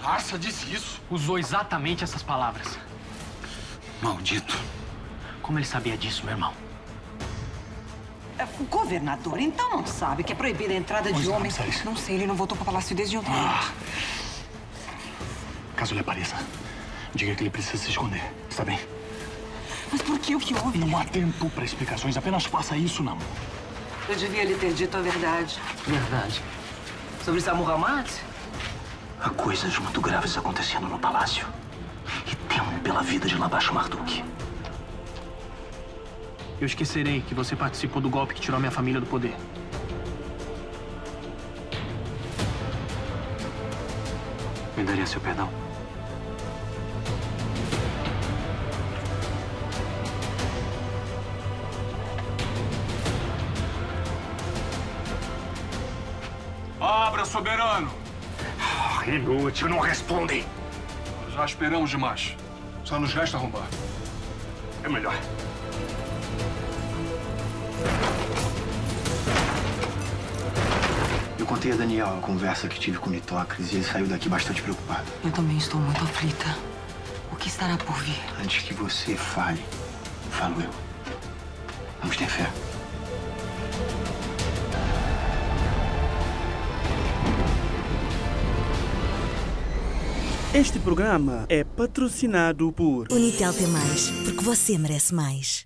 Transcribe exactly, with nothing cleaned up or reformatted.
Arça disse isso? Usou exatamente essas palavras. Maldito. Como ele sabia disso, meu irmão? O governador, então, não sabe que é proibida a entrada de homens. Não sei, ele não voltou para o palácio desde ontem. Ah. Caso ele apareça, diga que ele precisa se esconder. Está bem? Mas por que? O que houve? Não há tempo para explicações. Apenas faça isso, Namu. Eu devia lhe ter dito a verdade. Verdade. Sobre Samur Hamad? Há coisas muito graves acontecendo no palácio. E temo pela vida de Labash Marduk. Eu esquecerei que você participou do golpe que tirou minha família do poder. Me daria seu perdão? Abra, soberano! Oh, inútil, não respondem. Já esperamos demais. Só nos resta arrombar. É melhor. Eu contei a Daniel a conversa que tive com o Nitocris e ele saiu daqui bastante preocupado. Eu também estou muito aflita. O que estará por vir? Antes que você fale, falo eu. Vamos ter fé. Este programa é patrocinado por Unitel tem mais, porque você merece mais.